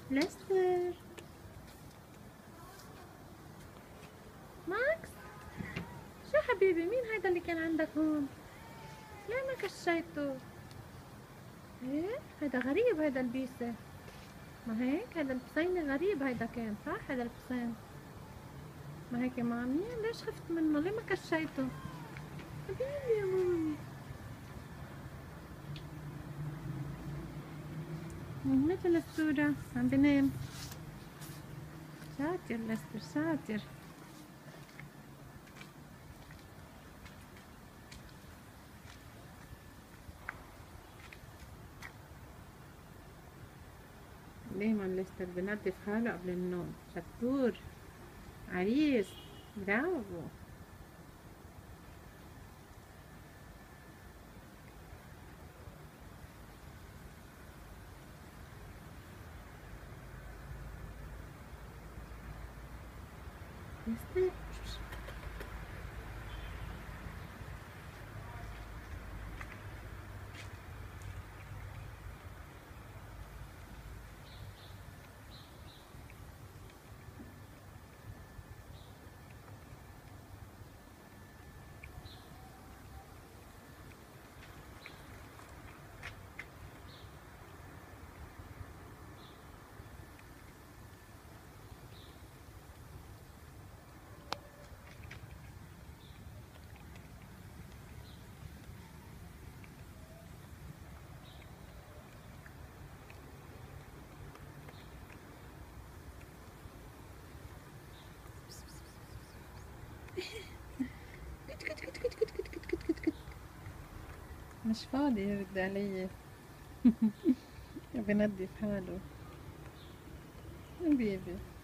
ليستر، ماكس، شو حبيبي مين هيدا اللي كان عندك هون؟ ليه ما كشيته؟ ايه هيدا غريب هيدا البيسة، ما هيك هيدا البسين غريب هيدا كان صح هيدا البسين، ما هيك يا مامي ليش خفت منه ليه ما كشيته؟ حبيبي يا مامي مثل الصورة عم بنام. شاطر ليستر شاطر. دايما ليستر بنظف حاله قبل النوم، شطور، عريس، برافو. ليستر كت كت كت كت كت كت كت كت كت كت. مش فاضي يرد علي. بنظف حاله حبيبي.